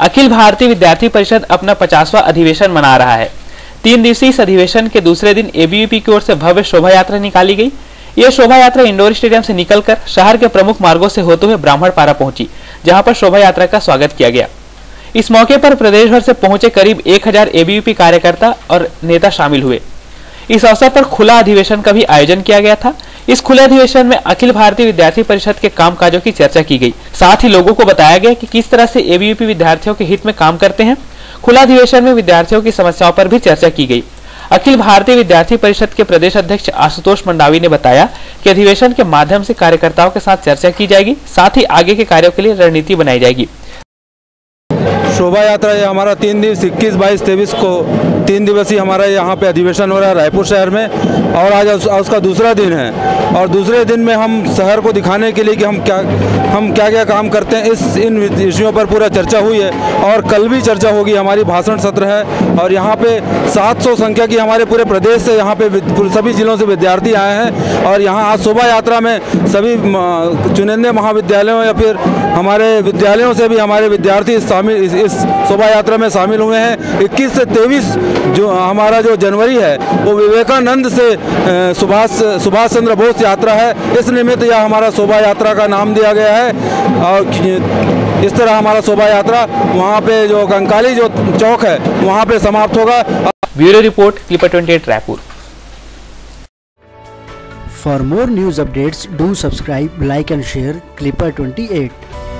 अखिल भारतीय विद्यार्थी परिषद अपना 50वां अधिवेशन मना रहा है। 3 दिवसीय इस अधिवेशन के दूसरे दिन एबीवीपी की ओर से भव्य शोभा यात्रा निकाली गई। यह शोभा यात्रा इंडोर स्टेडियम से निकलकर शहर के प्रमुख मार्गों से होते हुए ब्राह्मणपारा पहुंची, जहां पर शोभा यात्रा का स्वागत किया गया। इस मौके पर प्रदेश भर से पहुंचे करीब 1000 एबीवीपी कार्यकर्ता और नेता शामिल हुए। इस अवसर पर खुला अधिवेशन का भी आयोजन किया गया था। इस खुले अधिवेशन में अखिल भारतीय विद्यार्थी परिषद के कामकाजों की चर्चा की गई। साथ ही लोगों को बताया गया कि किस तरह से एबीवीपी विद्यार्थियों के हित में काम करते हैं। खुला अधिवेशन में विद्यार्थियों की समस्याओं पर भी चर्चा की गई। अखिल भारतीय विद्यार्थी परिषद के प्रदेश अध्यक्ष आशुतोष मंडावी ने बताया कि अधिवेशन के माध्यम से कार्यकर्ताओं के साथ चर्चा की जाएगी, साथ ही आगे के कार्यों के लिए रणनीति बनाई जाएगी। शोभा यात्रा ये हमारा 3 दिन 21, 22, 23 को 3 दिवसीय हमारा यहाँ पे अधिवेशन हो रहा है रायपुर शहर में, और आज उसका दूसरा दिन है। और दूसरे दिन में हम शहर को दिखाने के लिए कि हम क्या क्या काम करते हैं, इन विषयों पर पूरा चर्चा हुई है। और कल भी चर्चा होगी, हमारी भाषण सत्र है। और यहाँ पे 700 संख्या की हमारे पूरे प्रदेश से यहाँ पे सभी जिलों से विद्यार्थी आए हैं। और यहाँ आज शोभा यात्रा में सभी चुनिंदे महाविद्यालयों या फिर हमारे विद्यालयों से भी हमारे विद्यार्थी इस शोभा यात्रा में शामिल हुए हैं। 21 से 23 जो हमारा जो जनवरी है वो विवेकानंद से सुभाष चंद्र बोस यात्रा है। इस निमित्त यह हमारा शोभा यात्रा का नाम दिया गया है। और इस तरह हमारा शोभा यात्रा वहाँ पे जो कंकाली जो चौक है वहाँ पे समाप्त होगा। Bureau report, clipper 28 Raipur. For more news updates, do subscribe, like and share Clipper 28.